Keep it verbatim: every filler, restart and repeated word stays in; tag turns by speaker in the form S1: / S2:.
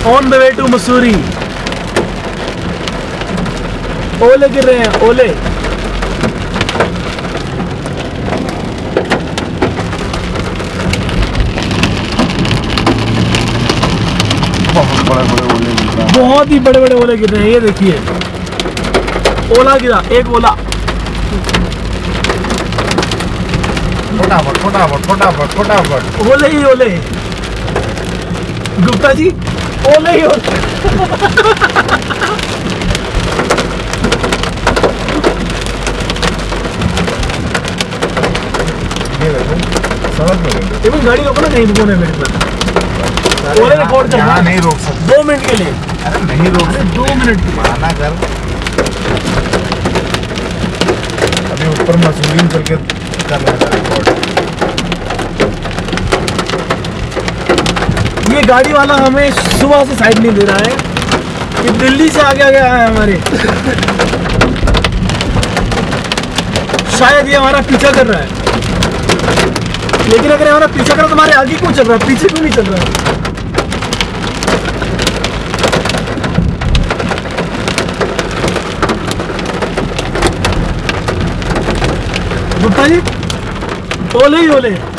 S1: On the way to Mussoorie. ओले गिर रहे हैं, ओले।
S2: बहुत बड़े बड़े ओले गिर रहे हैं,
S1: बहुत ही बड़े बड़े ओले गिर रहे हैं। ये देखिए, ओला गिरा, एक ओला।
S2: फटाफट फटाफट फटाफट फटाफट।
S1: ओले ही ओले। गुप्ता जी, ओले ही ओले।
S2: ये देखो सड़क पे देखो।
S1: देखो गाड़ी रोको ना, कहीं रुको ना मेरे पर। ओले रिकॉर्ड कर
S2: यहाँ नहीं रोक सकते
S1: दो मिनट के लिए।
S2: अरे नहीं रोक
S1: अरे
S2: सकते,
S1: दो मिनट के लिए।
S2: माना कर। अभी ऊपर मसूरी चल के कर रहा था रिकॉर्ड।
S1: ये गाड़ी वाला हमें सुबह से साइड नहीं दे रहा है। ये दिल्ली से आगे आगे आया है हमारे। शायद ये हमारा पीछा कर रहा है, लेकिन अगर हमारा पीछा कर रहा तो हमारे आगे क्यों चल रहा है, पीछे क्यों नहीं चल रहा है? गुप्ता जी, ओले ही ओले।